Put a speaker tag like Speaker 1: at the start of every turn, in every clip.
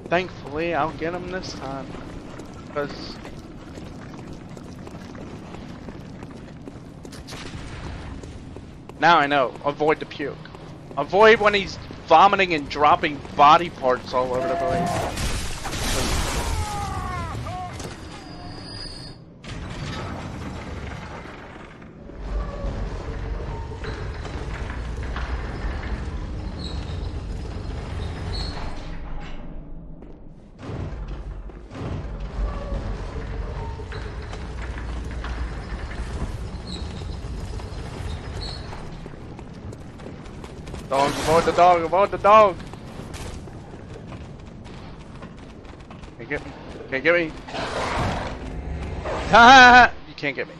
Speaker 1: Thankfully, I'll get him this time. Because... now I know. Avoid the puke. Avoid when he's vomiting and dropping body parts all over the place. Dog, avoid the dog, avoid the dog! Can't get me. Can't get me. Ha! You can't get me.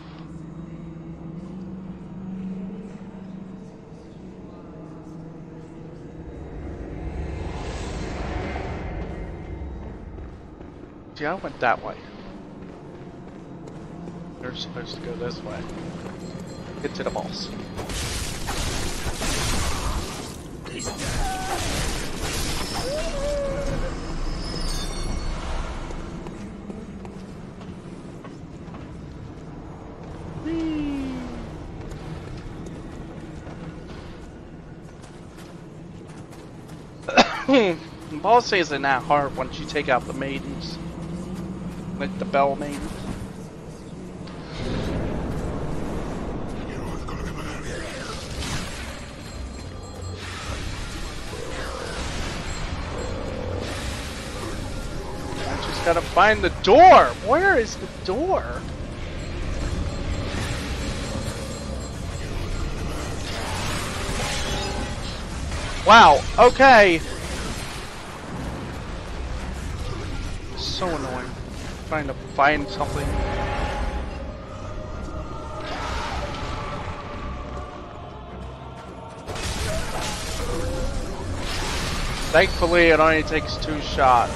Speaker 1: See, I went that way. You're supposed to go this way. Get to the boss. The boss isn't that hard once you take out the maidens. Like the bell maidens. I just gotta find the door! Where is the door? Wow, okay. So annoying. Trying to find something. Thankfully, it only takes 2 shots.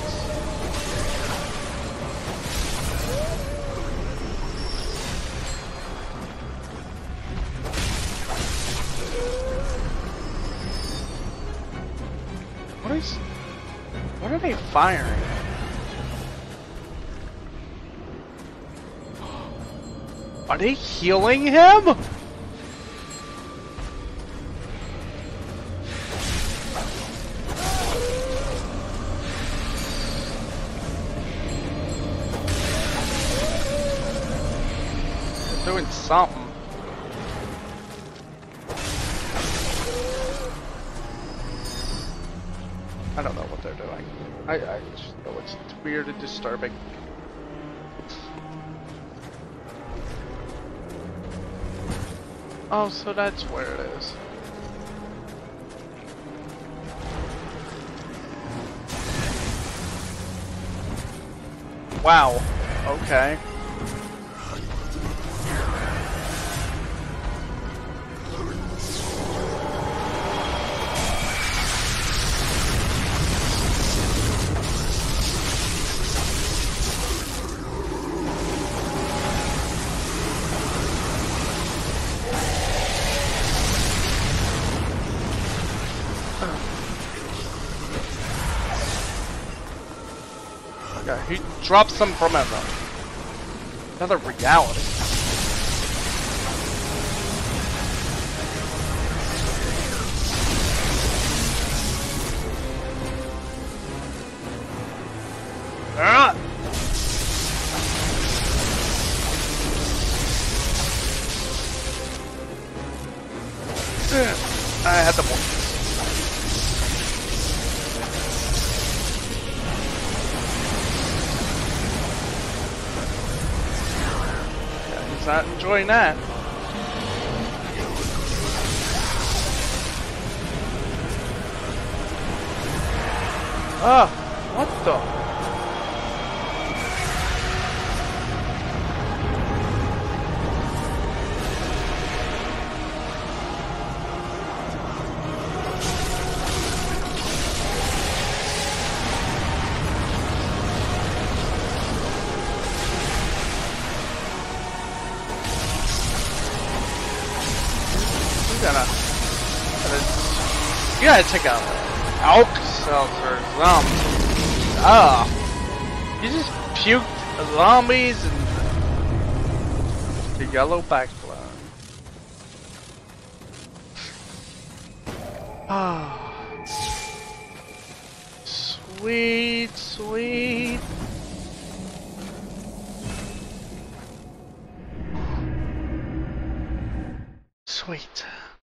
Speaker 1: What are they firing? Are they healing him? They're doing something. I don't know what they're doing. I just know it's weird and disturbing. Oh, so that's where it is. Wow. Okay. Yeah, he drops them from another reality. Ah! I had the point. Not enjoying that. Ah, what the? You gotta take a alk seltzer or something. Ah! You just puked zombies and the yellow backbone. Ah. Sweet, sweet. Sweet.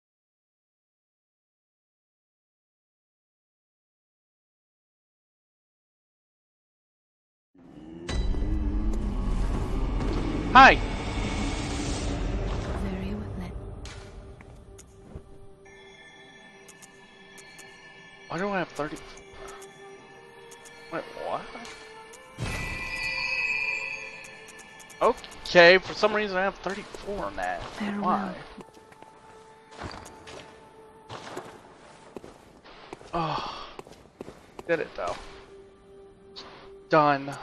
Speaker 1: Hi.
Speaker 2: Very well then.
Speaker 1: Why do I have 30? Wait, what? Okay, for some reason I have 34 now.
Speaker 2: Very
Speaker 1: Why?
Speaker 2: well.
Speaker 1: Oh, did it though. Done.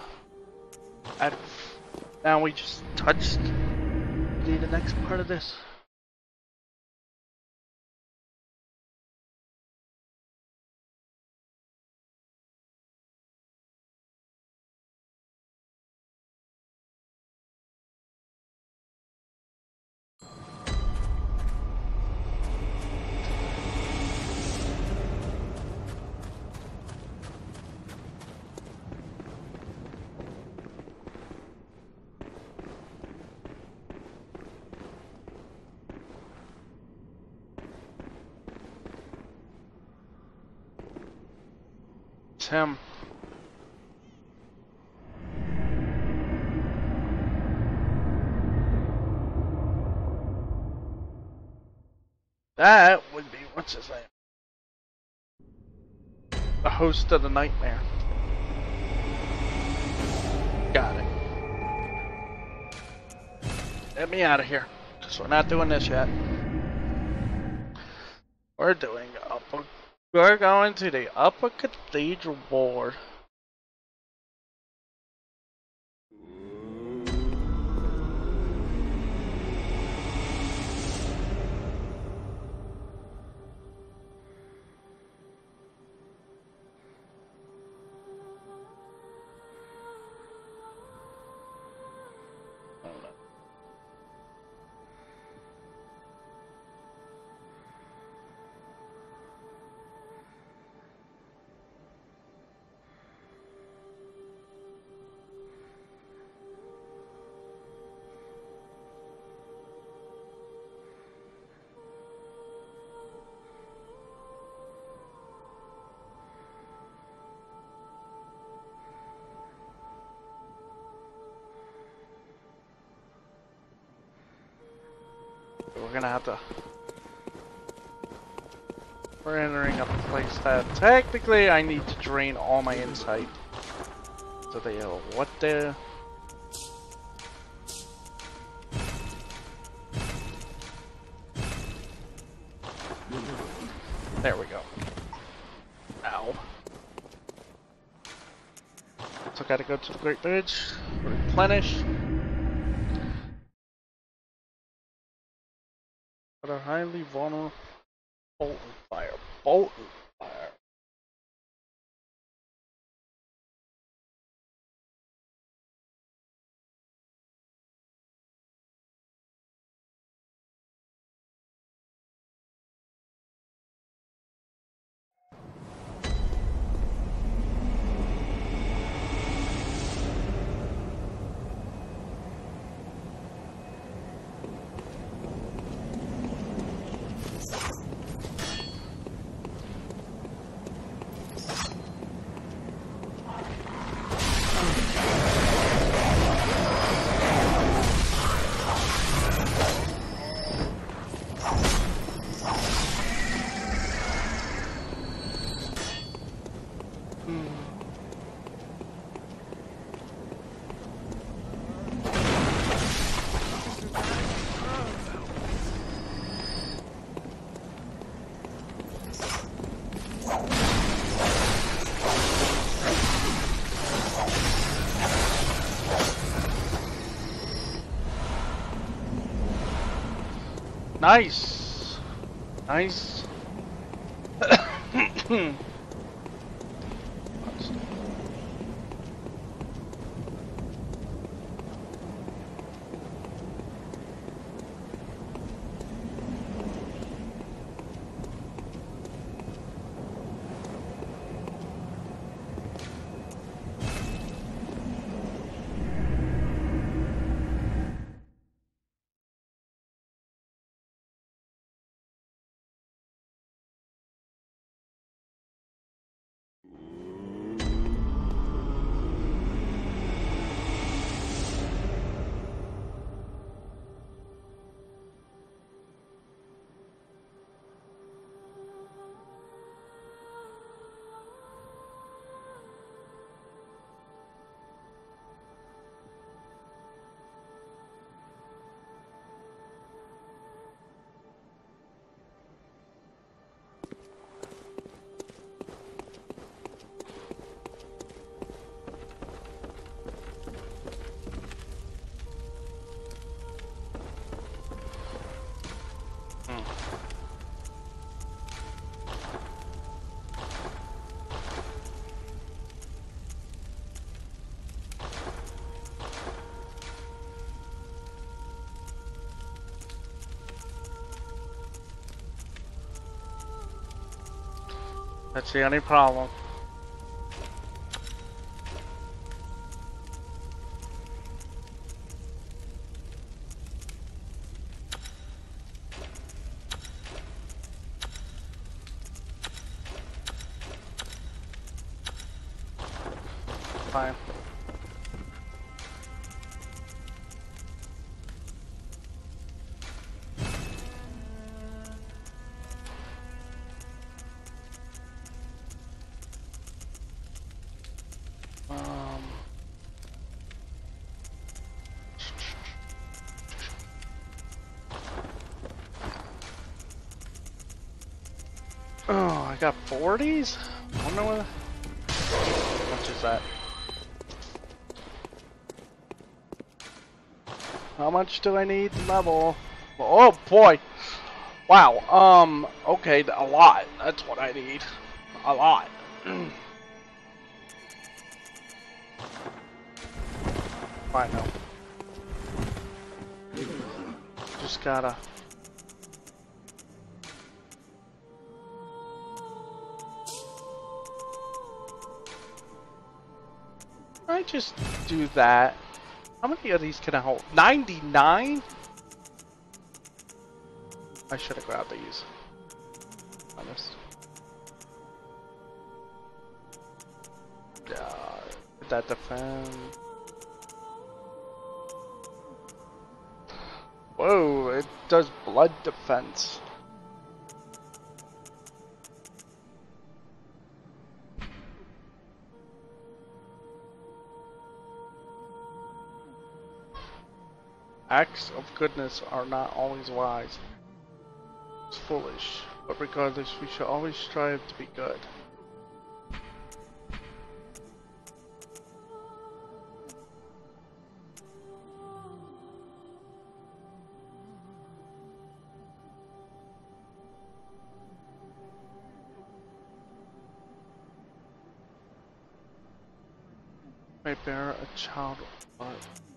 Speaker 1: Now we just touched the next part of this. It's him. That would be, what's his name? The host of the nightmare. Got it. Get me out of here. Because we're not doing this yet. We're going to the upper cathedral ward. We're gonna have to. We're entering a place that technically I need to drain all my insight. So they know what the. There we go. Ow. So gotta go to the Great Bridge, replenish. But a highly vulnerable bolt and fire. Bolt and fire. Nice. Nice. That's the only problem. Fine. Oh, I got 40s? I wonder what. How much is that? How much do I need to level? Oh boy! Wow, okay, a lot. That's what I need. A lot. Fine, no. Just gotta... I just do that. How many of these can I hold? 99? I should have grabbed these. Honest. Yeah, did that defend? Whoa, it does blood defense. Acts of goodness are not always wise. It's foolish, but regardless, we should always strive to be good. May bear a child of blood.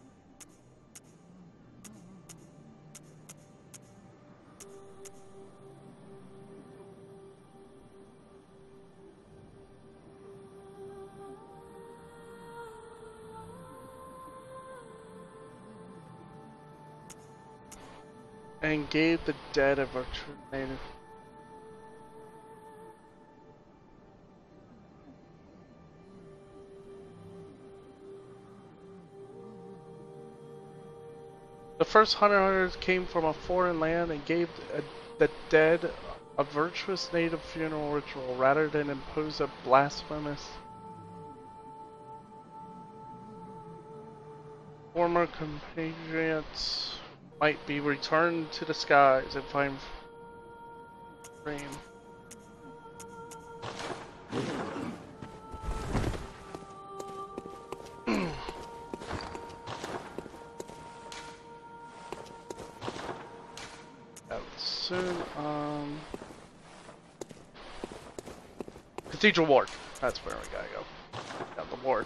Speaker 1: And gave the dead a virtual native. The first hunters came from a foreign land and gave the dead a virtuous native funeral ritual rather than impose a blasphemous. Former compatriots might be returned to the skies and find fame. Soon, Cathedral Ward. That's where we gotta go. Got the ward.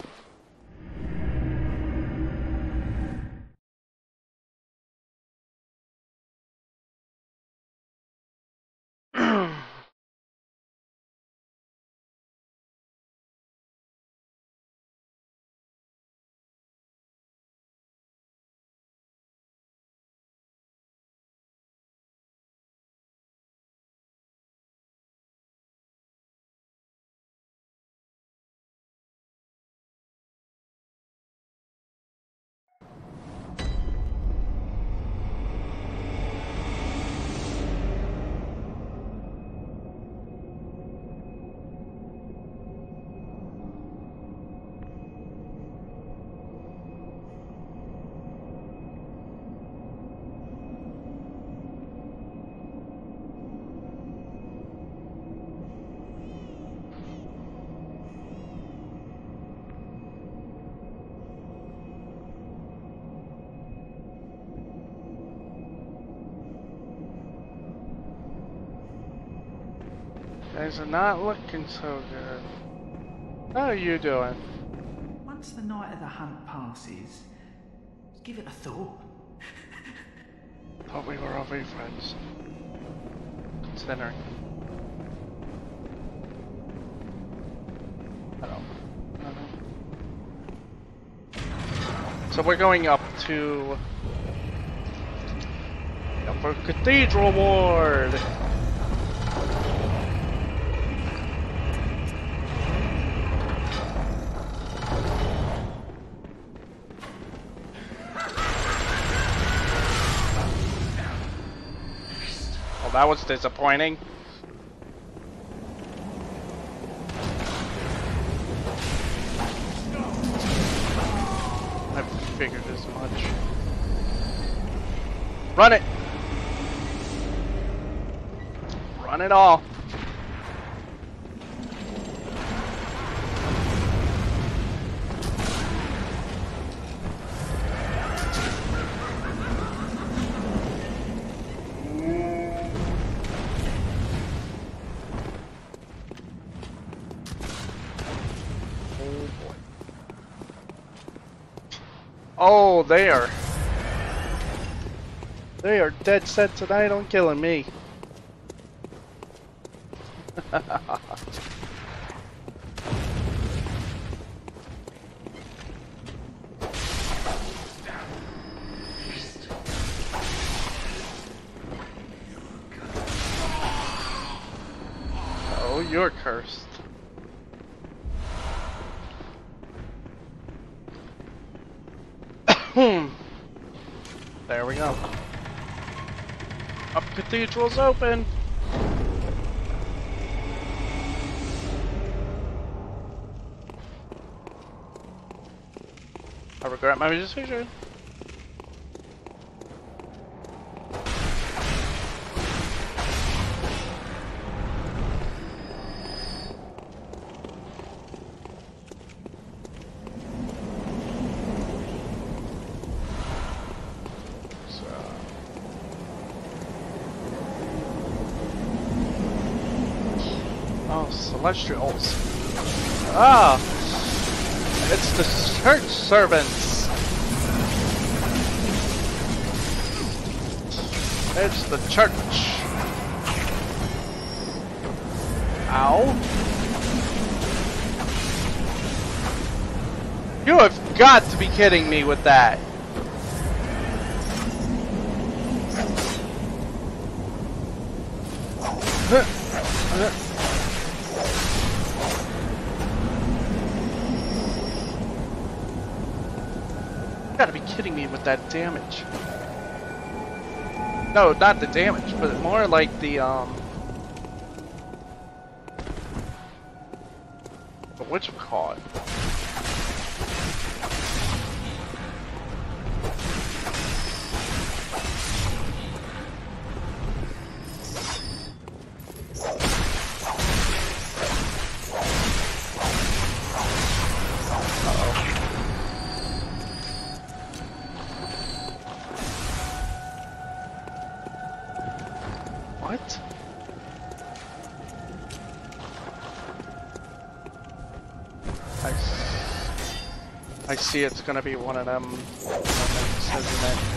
Speaker 1: Guys are not looking so good. How are you doing?
Speaker 2: Once the night of the hunt passes, give it a thought.
Speaker 1: Thought we were already friends. Considering. So we're going up to for Cathedral Ward. Well, that was disappointing. I figured as much. Run it! Run it all! Oh, they are dead set tonight on killing me. Oh, you're cursed. There we go. Up Cathedral's open. I regret my decision. Oh, Celestials. Ah! It's the church servants! It's the church! Ow! You have got to be kidding me with that! You gotta be kidding me with that damage. No, not the damage, but more like the whatchamacallit. What? I see it's gonna be one of them moments, isn't it?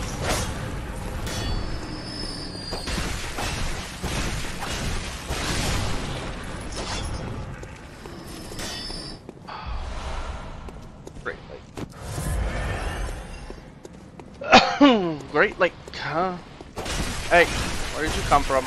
Speaker 1: Great Lake. Great Lake, huh? Hey, where did you come from?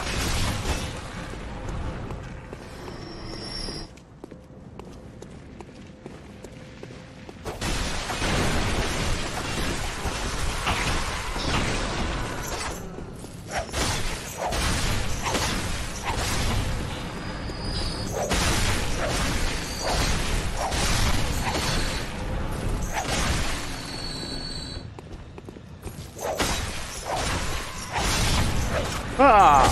Speaker 1: Ah!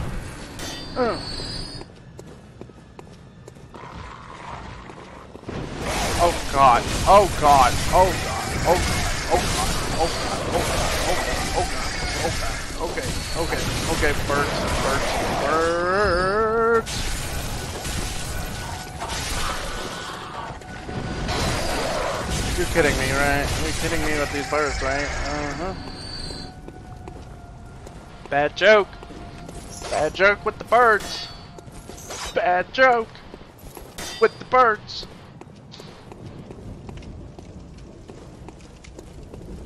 Speaker 1: Oh god! Oh god! Oh god! Oh god! Oh god! Oh god! Oh god! Oh god! Oh god! Okay! Okay! Okay! Birds! Birds! Birds! You're kidding me, right? You're kidding me with these birds, right? Uh-huh. Bad joke. Bad joke with the birds. Bad joke with the birds.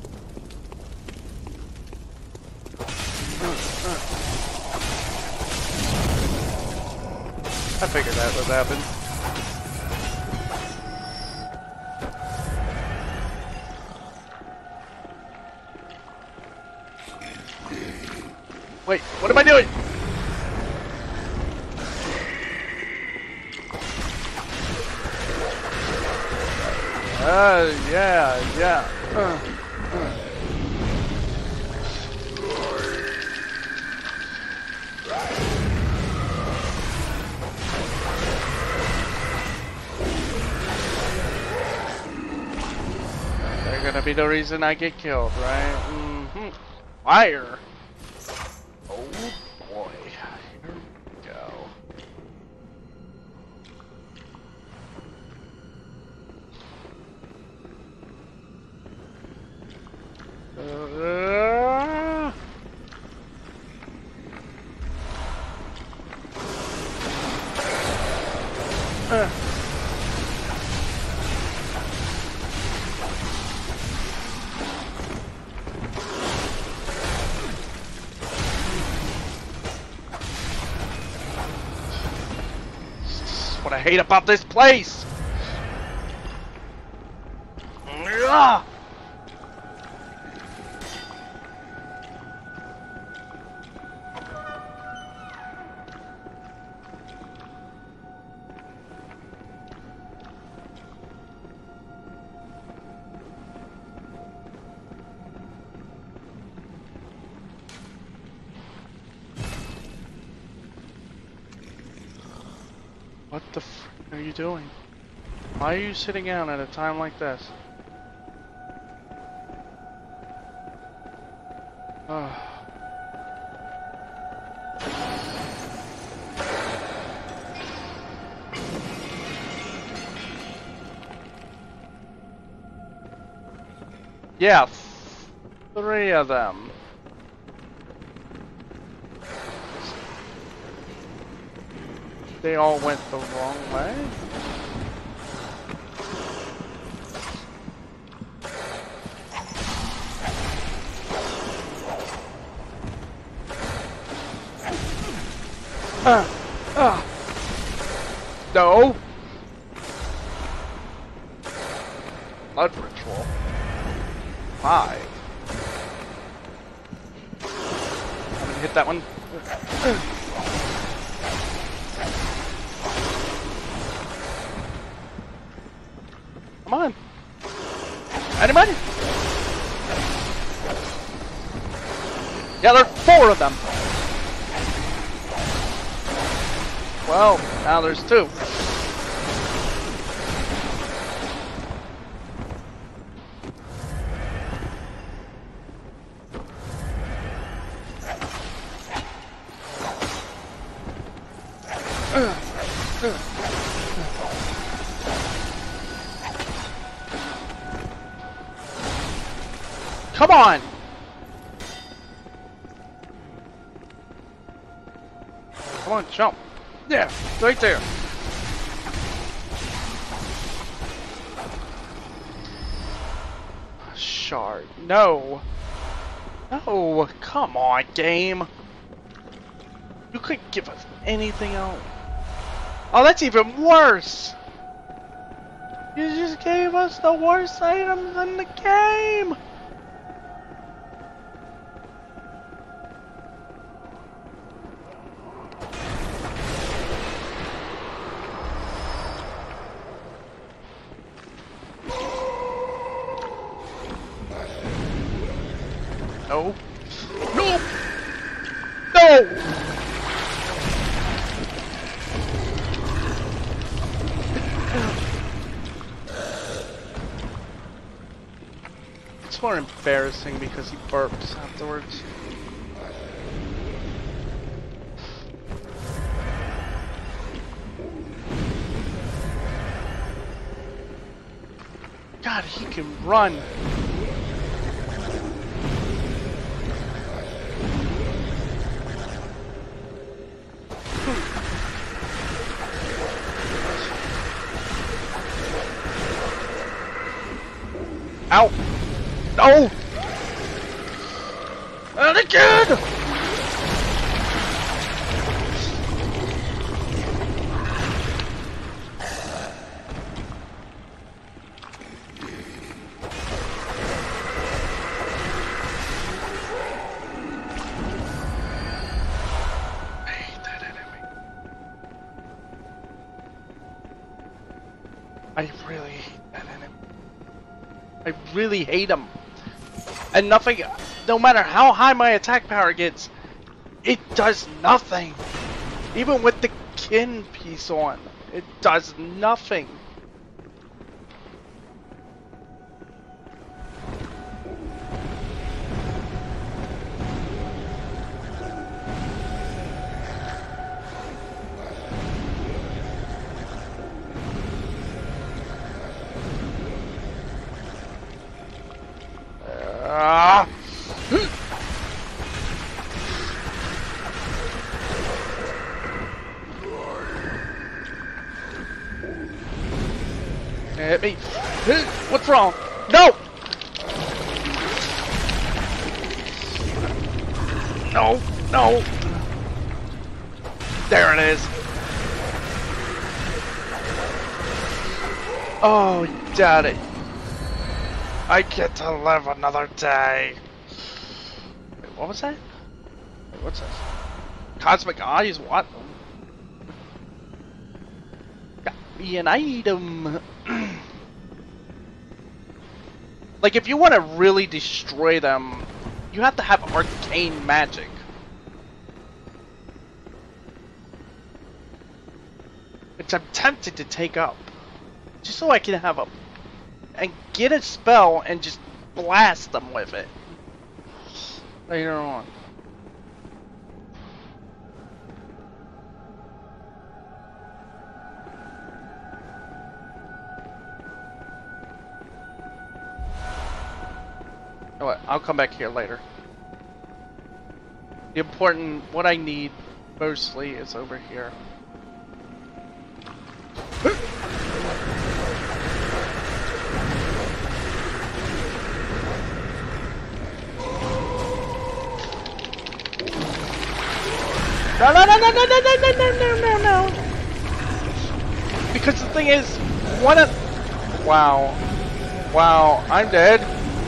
Speaker 1: I figured that would happen. Wait, what am I doing? Yeah. They're gonna be the reason I get killed, right? Mm-hmm. Fire! Oh boy. Here we go. What I hate about this place. Ugh. What the f are you doing? Why are you sitting down at a time like this? Yeah, 3 of them. They all went the wrong way? No. Blood ritual. 5. I'm gonna hit that one. Come on. Anybody? Yeah, there are 4 of them. Well, now there's 2. Come on! Come on, jump. Yeah, right there. Shard. No. No, come on, game. You couldn't give us anything else. Oh, that's even worse. You just gave us the worst items in the game. No. No! No! It's more embarrassing because he burps afterwards. God, he can run. Ow! No! And again! I really hate that enemy. I really hate him. And nothing, no matter how high my attack power gets, it does nothing. Even with the kin piece on, it does nothing. Hit me. What's wrong? No! No, no. There it is. Oh, daddy. I get to live another day. Wait, what was that? Wait, what's this? Cosmic Eyes? What? Got me an item. Like, if you want to really destroy them, you have to have arcane magic. Which I'm tempted to take up. Just so I can have a... and get a spell and just blast them with it. Later on. Oh, what? I'll come back here later. The important, what I need mostly is over here. No, no, no, no, no, no, no, no, no, no, no, no. Because the thing is, one of... Wow. Wow, I'm dead.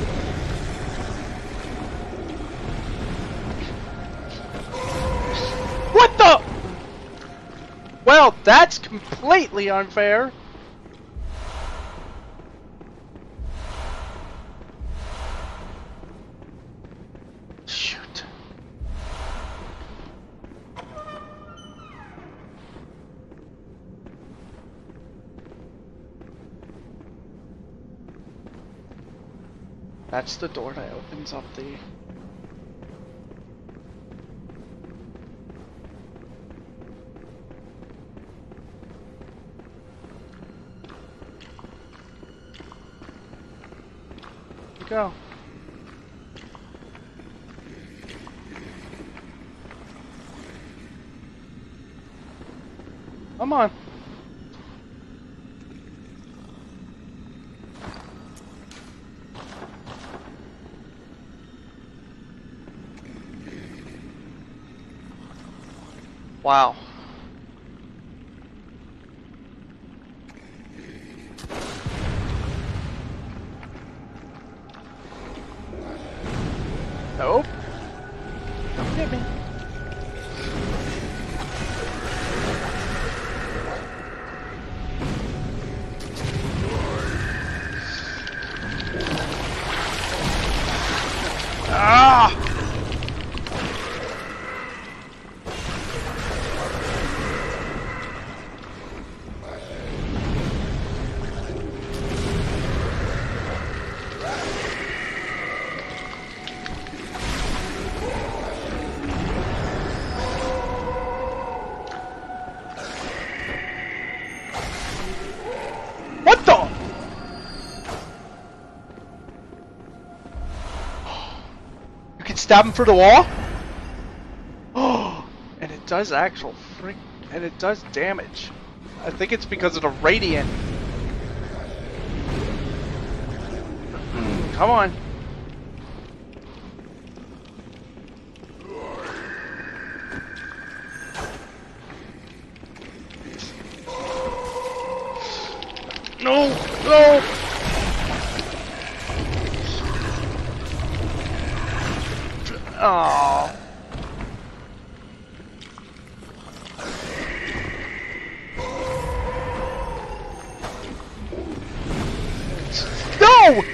Speaker 1: What the? Well, that's completely unfair. Shoot. That's the door that opens up the... Go. Come on. Wow. Nope. Don't hit me. Ah! What the? You can stab him through the wall? Oh, and it does actual freak, and it does damage. I think it's because of the radiant. Come on. No, no. Oh. No!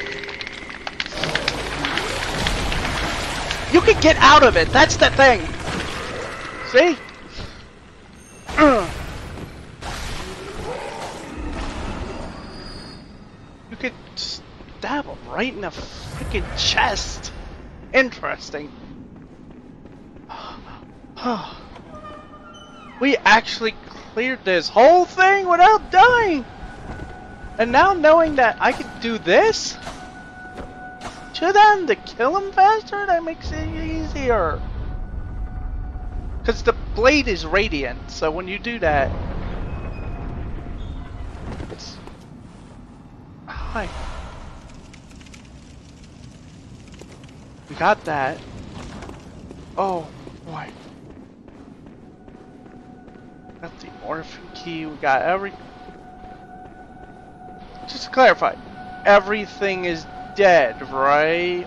Speaker 1: You can get out of it, that's the thing! See? You could stab him right in the freaking chest. Interesting. We actually cleared this whole thing without dying! And now knowing that I could do this to them to kill him faster, that makes it easier. Because the blade is radiant, so when you do that, it's... Hi. We got that. Oh, boy. Got the orphan key, we got every... Just to clarify, everything is dead, right?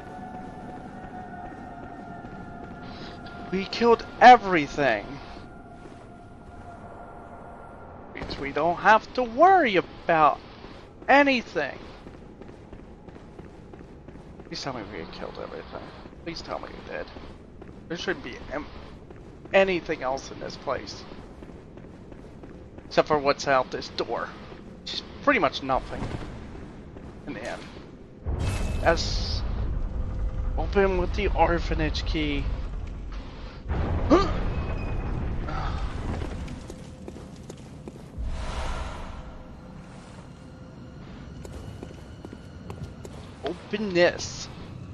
Speaker 1: We killed everything. Means we don't have to worry about anything. Please tell me we killed everything. Please tell me we did. There shouldn't be anything else in this place. Except for what's out this door. Which is pretty much nothing. In the end. Yes. Open with the orphanage key. Open this.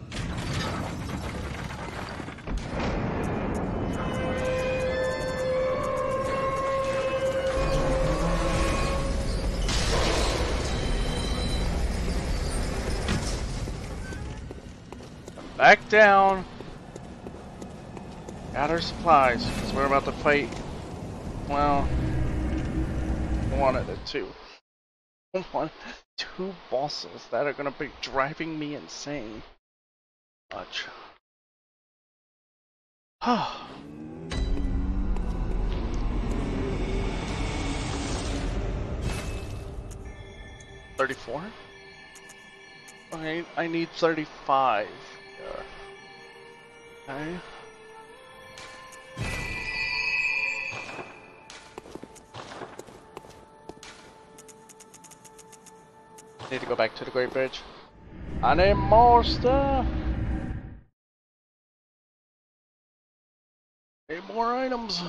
Speaker 1: Back down. Gather supplies, because we're about to fight, well, one of the two. Two bosses that are gonna be driving me insane. Much. 34? Okay, I need 35. Okay. Need to go back to the Great Bridge. I need more stuff. Need more items.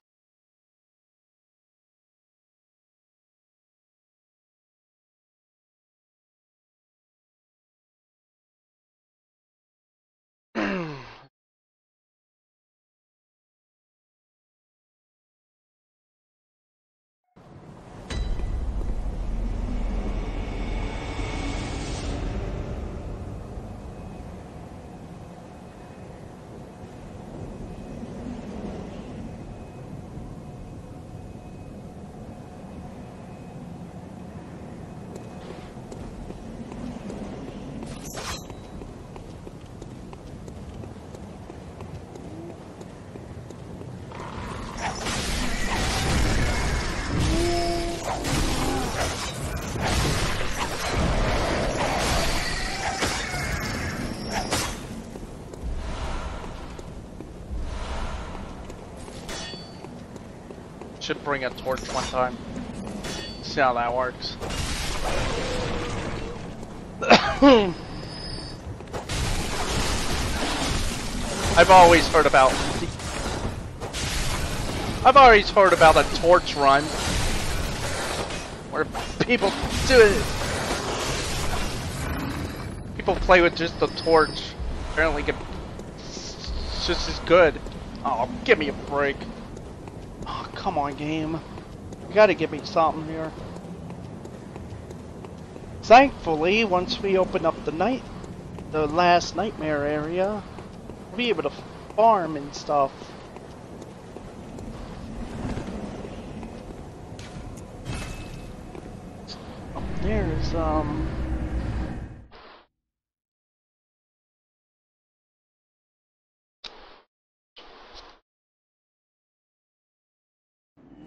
Speaker 1: Should bring a torch one time. See how that works. I've always heard about a torch run where people do it. People play with just the torch. Apparently get just as good. Oh, give me a break. Oh, come on, game. You gotta give me something here. Thankfully, once we open up the last nightmare area, we'll be able to farm and stuff. Up there's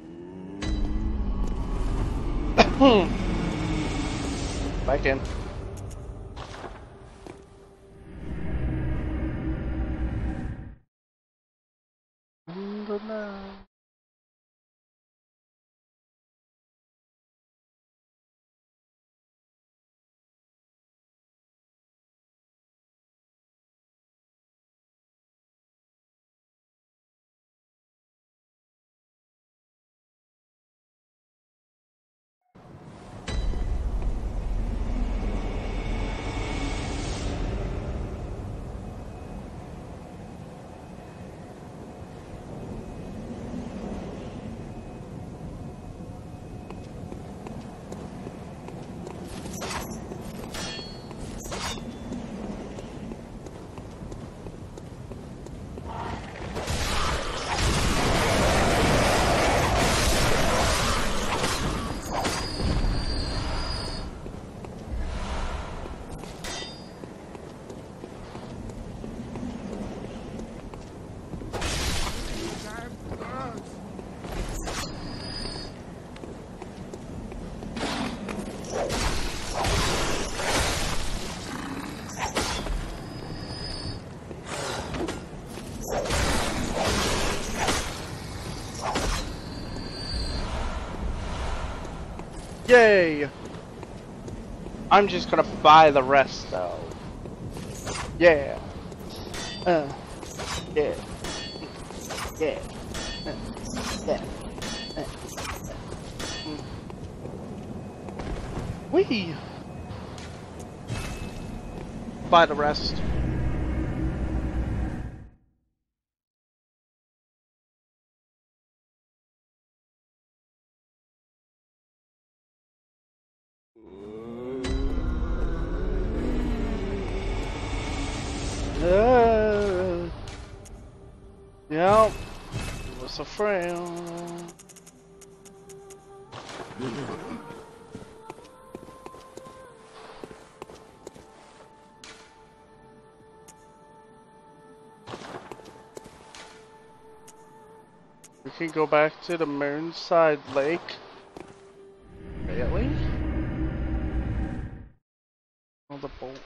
Speaker 1: back in. Yay!
Speaker 3: I'm just gonna buy the rest though.
Speaker 1: Yeah.
Speaker 3: Yeah. Yeah. Yeah.
Speaker 1: Wee!
Speaker 3: Buy the rest.
Speaker 1: Yep. It was a friend. We can go back to the Moonside Lake. Really? Oh, the boat.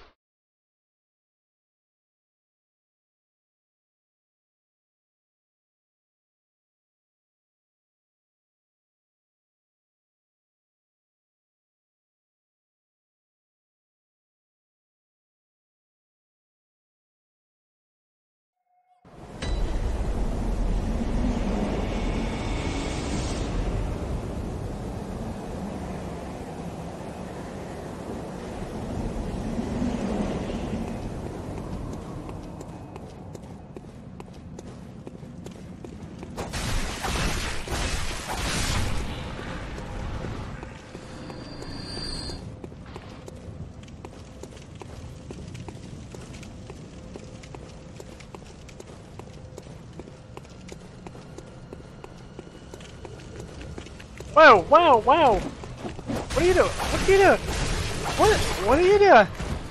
Speaker 1: Wow, wow, wow! What are you doing? What are you doing? What are you doing?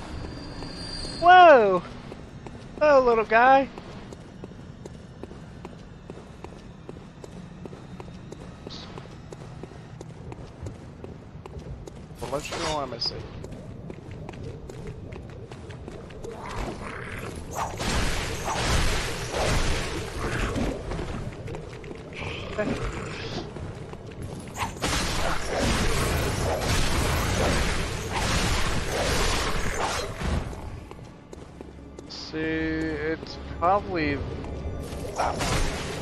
Speaker 1: Whoa! Oh, little guy. Well, let's know what I'm missing. See, it's probably that one.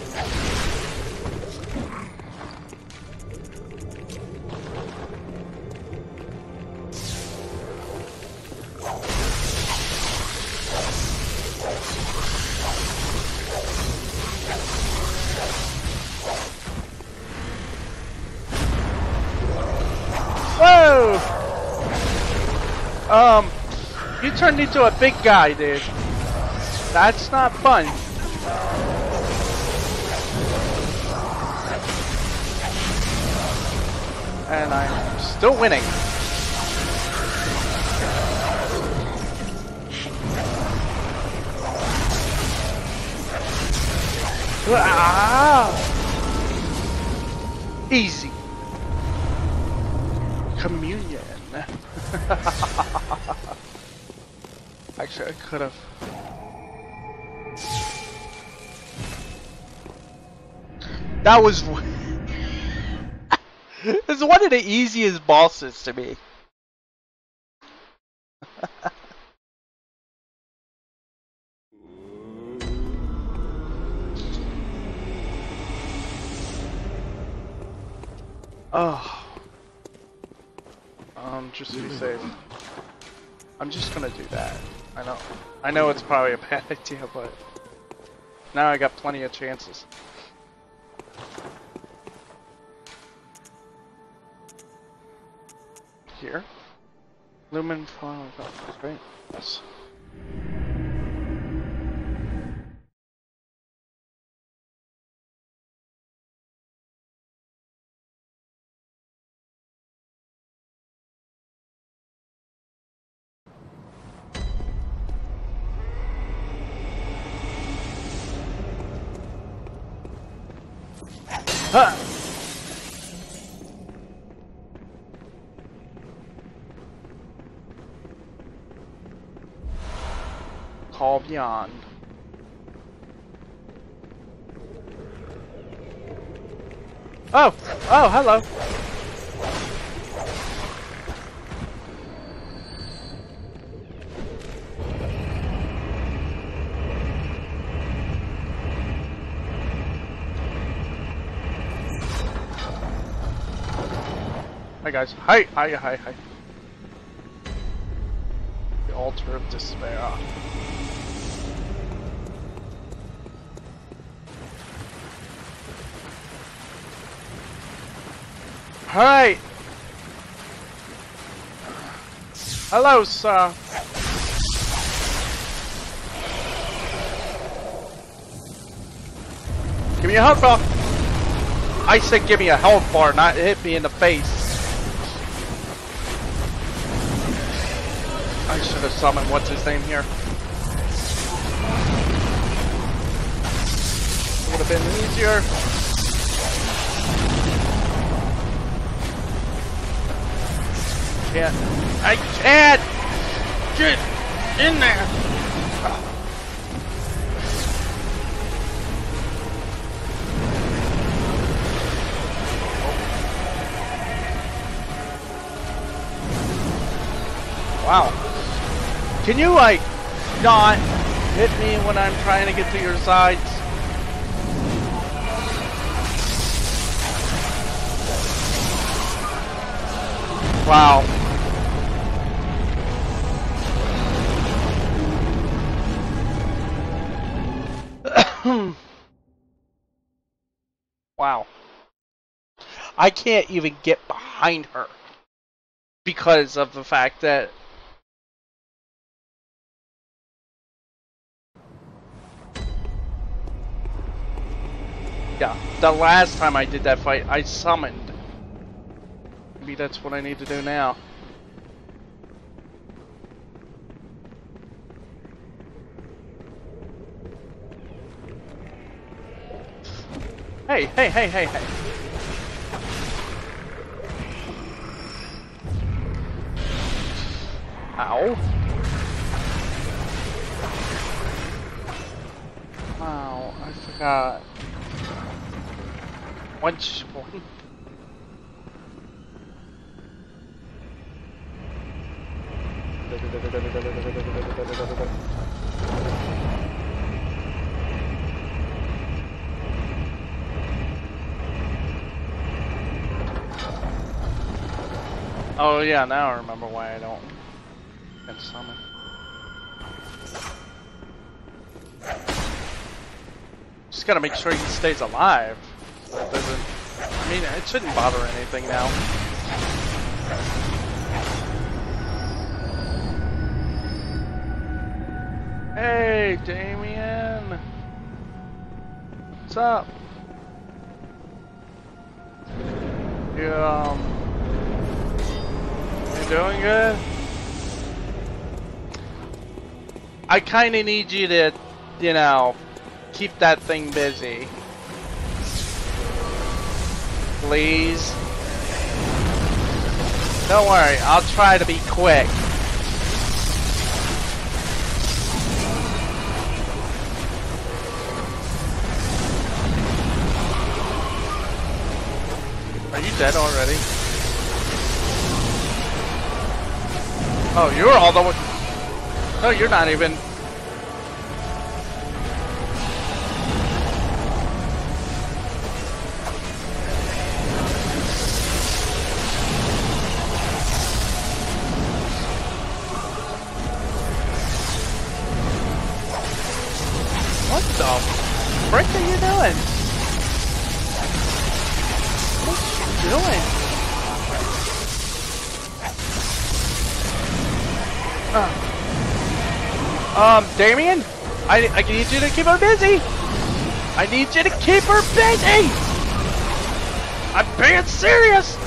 Speaker 1: Whoa! You turned into a big guy, dude. That's not fun. And I'm still winning. Ah! Easy. Communion. Actually, I could have. That was. It's one of the easiest bosses to me. Oh. Just to be safe. I'm just gonna do that. I know it's probably a bad idea, but now I got plenty of chances. Here? Lumen file, that's great. Yes. Huh. Call beyond. Oh! Oh, hello! Hi guys. Hi, hi, hi, hi. The altar of despair. Alright. Hello, sir. Give me a health bar. I said give me a health bar, not hit me in the face. I should have summoned what's his name here. Would have been easier. I can't get in there. Wow. Can you like not hit me when I'm trying to get to your sides? Wow. Wow. I can't even get behind her because of the fact that yeah, the last time I did that fight, I summoned. Maybe that's what I need to do now. Hey, hey, hey, hey, hey. Ow. Wow, I forgot. One. Oh yeah, now I remember why I don't get summon. Just gotta make sure he stays alive. So it doesn't. I mean, it shouldn't bother anything now. Hey, Damien. What's up? You doing good? I kinda need you to, you know, keep that thing busy. Please. Don't worry, I'll try to be quick. Are you dead already? Oh, you're all the way. No, you're not even. What the frick are you doing? What are you doing? Damien, I need you to keep her busy. I need you to keep her busy. I'm being serious.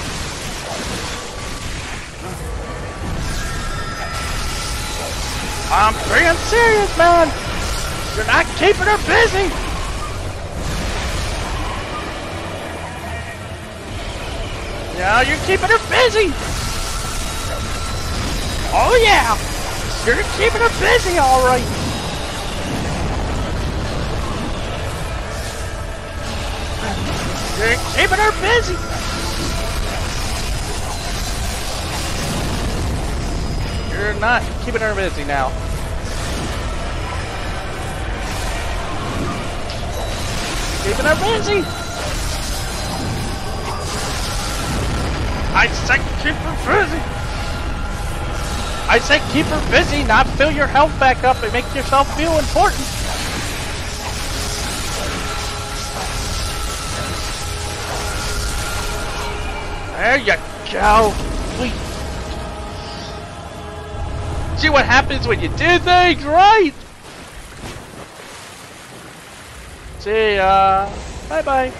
Speaker 1: I'm being serious, man. You're not keeping her busy. Yeah, you're keeping her busy. Oh yeah. You're keeping her busy, all right. You're keeping her busy. You're not keeping her busy now. Keeping her busy.
Speaker 3: I said keep her busy. I said keep her busy, not fill your health back up and make yourself feel important. There you go. Sweet. See what happens when you do things right? See ya. Bye bye.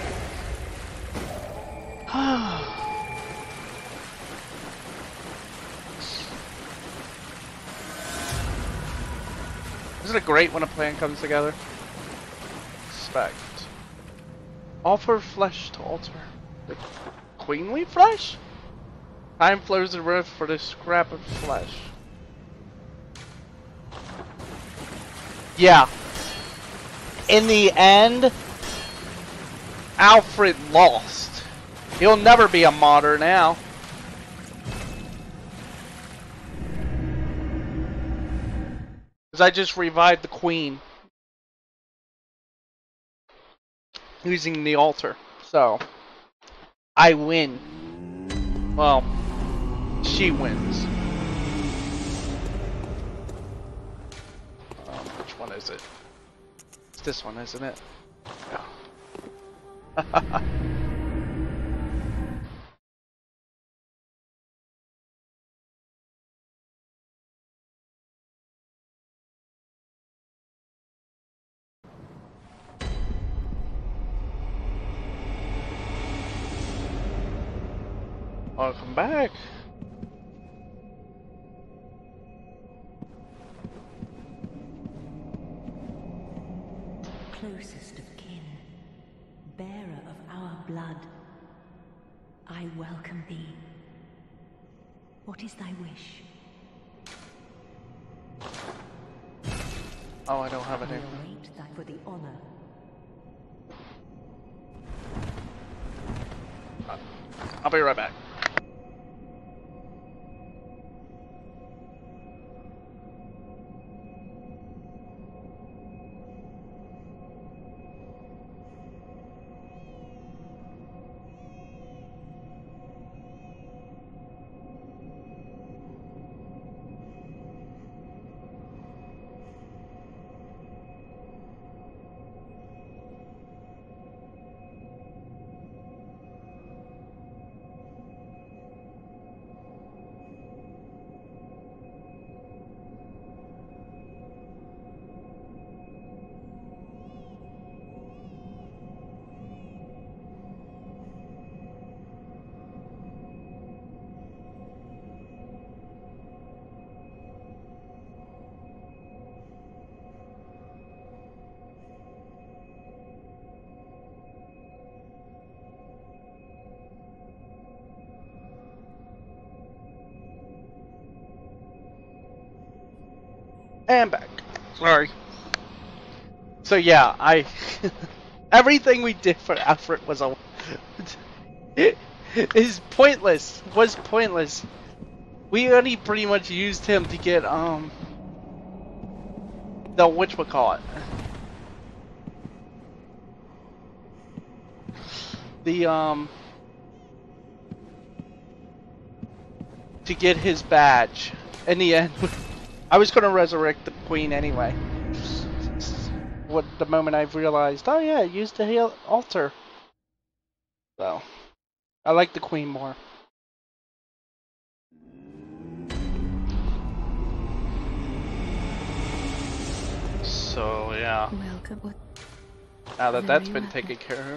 Speaker 3: Isn't it great when a plan comes together? Respect. Offer flesh to altar. The queenly flesh? Time flows the river for this scrap of flesh. Yeah. In the end, Alfred lost. He'll never be a martyr now. Because I just revived the queen. Using the altar. So, I win. Well, she wins. Which one is it? It's this one, isn't it? Yeah. Welcome back.
Speaker 4: Closest of kin, bearer of our blood, I welcome thee. What is thy wish?
Speaker 1: Oh, I don't have a
Speaker 4: I
Speaker 1: name.
Speaker 4: await thy for the honor.
Speaker 1: I'll be right back. And back. Sorry. So yeah, everything we did for Alfred was a is pointless. Was pointless. We only pretty much used him to get the whatchamacallit. The to get his badge. In the end, I was gonna resurrect the queen anyway. What the moment I've realized, oh yeah, use the heal altar. So, I like the queen more. So yeah.
Speaker 4: Welcome.
Speaker 1: Now that that's been taken care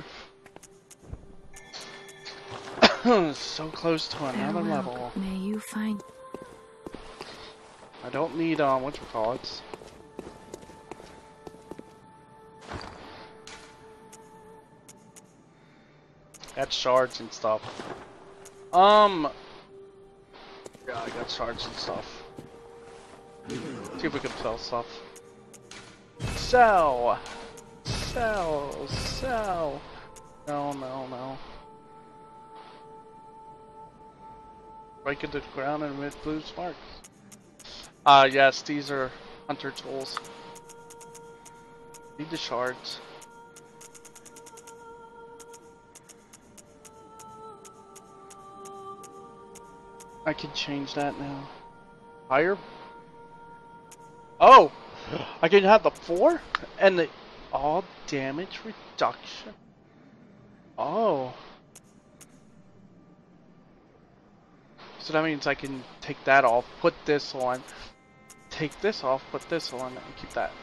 Speaker 1: of. So close to another level.
Speaker 4: May you find.
Speaker 1: I don't need whatchamacallits. Got shards and stuff. Yeah, I got shards and stuff. See if we can sell stuff. Sell! Sell! Sell! No, no, no. Break into the ground and emit blue sparks. Yes, these are hunter tools. Need the shards.
Speaker 3: I can change that now. Higher? Oh! I can have the 4 and the all damage reduction. Oh. So that means I can take that off, put this on, take this off, put this on, and keep that.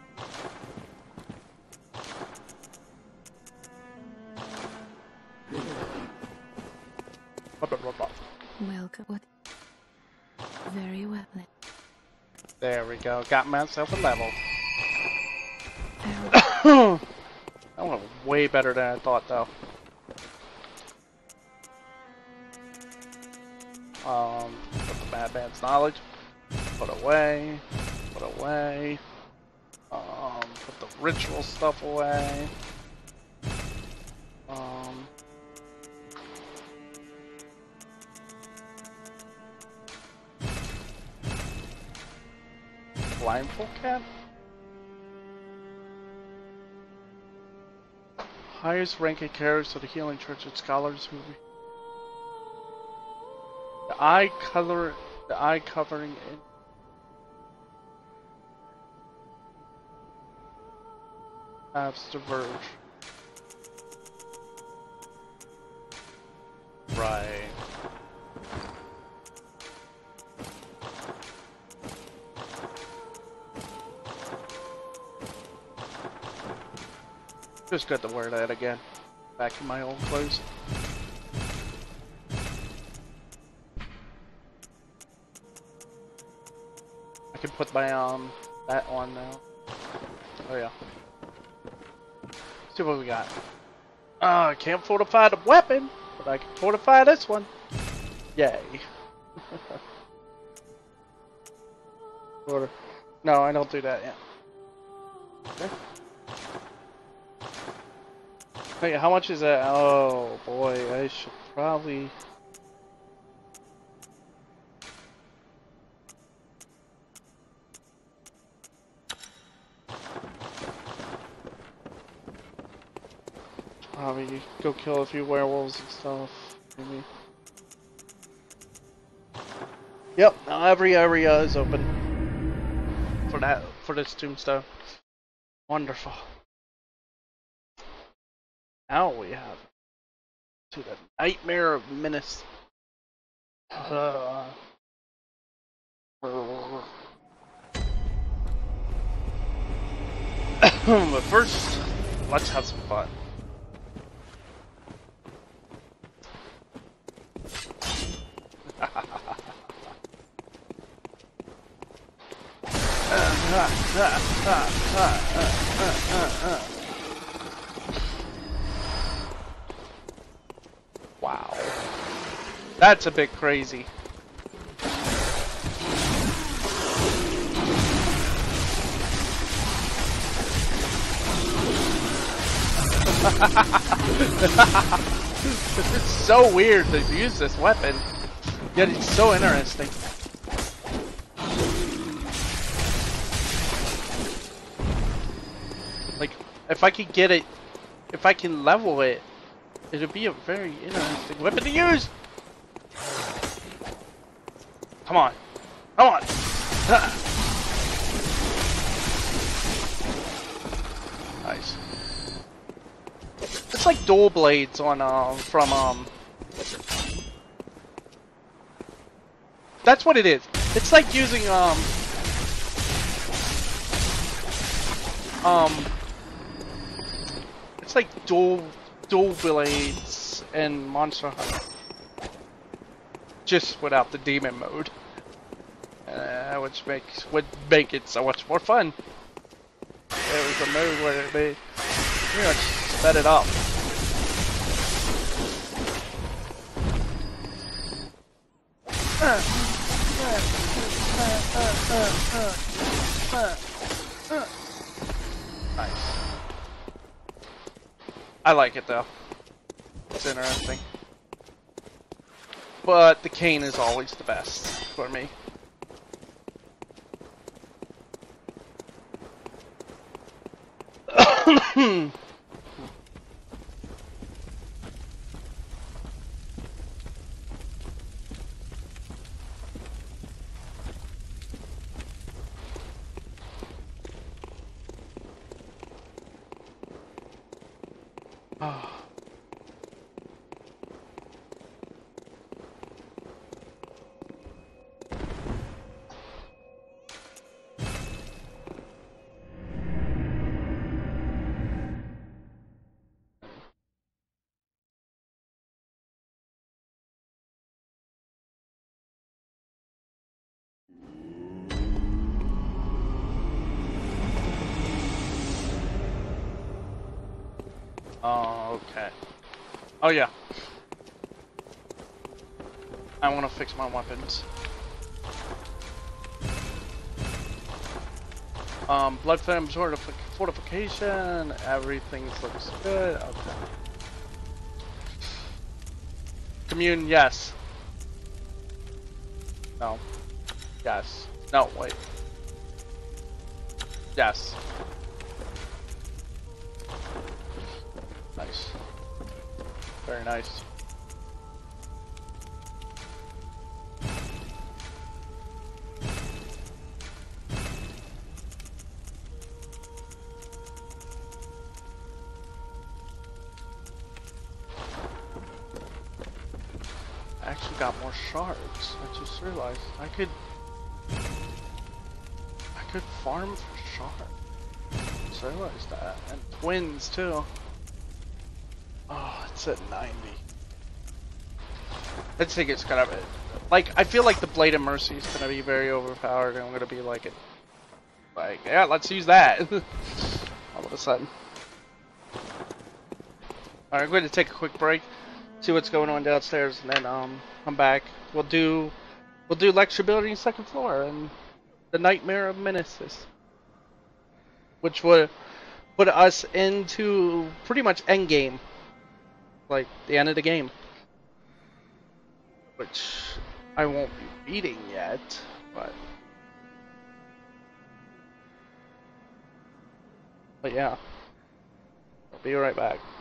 Speaker 5: Welcome. What? Very well.
Speaker 3: There we go. Got myself a level.
Speaker 5: Very
Speaker 3: That went way better than I thought, though. Put the Madman's knowledge. Put away. Put away. Put the ritual stuff away. Blindfold cap? Highest ranking carries to the healing church of scholars who the eye covering in paths diverge. Right. Just got to wear that again. Back in my old clothes. I can put my that on now. Oh yeah. See what we got. I can't fortify the weapon, but I can fortify this one. Yay. Order. No, I don't do that yet. Okay. Hey, how much is that? Oh boy, I should probably. Probably go kill a few werewolves and stuff. Maybe. Yep, now every area is open for this tombstone. Wonderful. Now we have to the Nightmare of Menace. But first, let's have some fun. Wow. That's a bit crazy. It's so weird to use this weapon, yet it's so interesting. Like, if I could get it, if I can level it, it'll be a very interesting weapon to use! Come on. Come on! Nice. It's like dual blades on, from, that's what it is. It's like using, it's like dual blades and Monster Hunter, just without the demon mode, which would make it so much more fun. There was a mode where they pretty much sped it up. Nice. I like it though. It's interesting. But the cane is always the best for me. Oh, okay. Oh yeah. I want to fix my weapons. Blood flame fortification. Everything looks good. Okay. Commune, yes. No. Yes. No, wait. Yes. Nice. Very nice. I actually got more shards. I just realized I could farm for shards. Just realized that. And twins too. Oh, it's at 90. I think it's kind of like, I feel like the Blade of Mercy is gonna be very overpowered, and I'm gonna be like, yeah, let's use that. All of a sudden. Alright, I'm going to take a quick break, see what's going on downstairs, and then come back. We'll do lecture building second floor and the Nightmare of Menaces, which would put us into pretty much end game, like the end of the game, which I won't be beating yet, but yeah, I'll be right back.